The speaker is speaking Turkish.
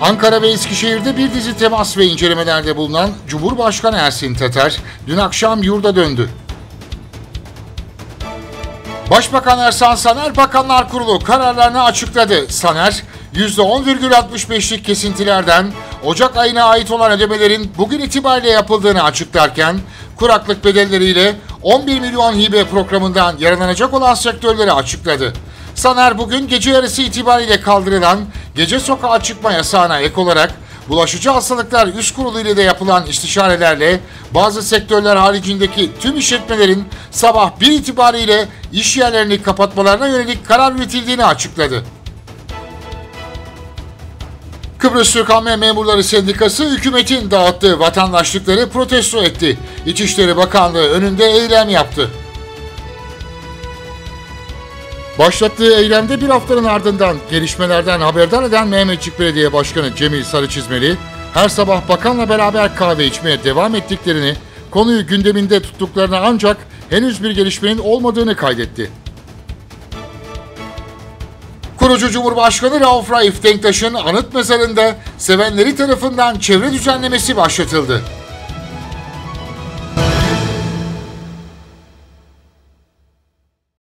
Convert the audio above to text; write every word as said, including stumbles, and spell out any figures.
Ankara ve Eskişehir'de bir dizi temas ve incelemelerde bulunan Cumhurbaşkanı Ersin Tatar dün akşam yurda döndü. Başbakan Ersan Saner Bakanlar Kurulu kararlarını açıkladı. Saner, yüzde on virgül altmış beşlik kesintilerden Ocak ayına ait olan ödemelerin bugün itibariyle yapıldığını açıklarken, kuraklık bedelleriyle on bir milyon hibe programından yararlanacak olan sektörleri açıkladı. Saner bugün gece yarısı itibariyle kaldırılan gece sokağa çıkma yasağına ek olarak Bulaşıcı Hastalıklar Üst Kurulu ile de yapılan istişarelerle bazı sektörler haricindeki tüm işletmelerin sabah bir itibariyle iş yerlerini kapatmalarına yönelik karar üretildiğini açıkladı. Kıbrıs Türk Hamle Memurları Sendikası hükümetin dağıttığı vatandaşlıkları protesto etti. İçişleri Bakanlığı önünde eylem yaptı. Başlattığı eylemde bir haftanın ardından gelişmelerden haberdar eden Mehmetçik Belediye Başkanı Cemil Sarıçizmeli, her sabah bakanla beraber kahve içmeye devam ettiklerini, konuyu gündeminde tuttuklarını ancak henüz bir gelişmenin olmadığını kaydetti. Kurucu Cumhurbaşkanı Rauf Raif Denktaş'ın anıt mezarında sevenleri tarafından çevre düzenlemesi başlatıldı.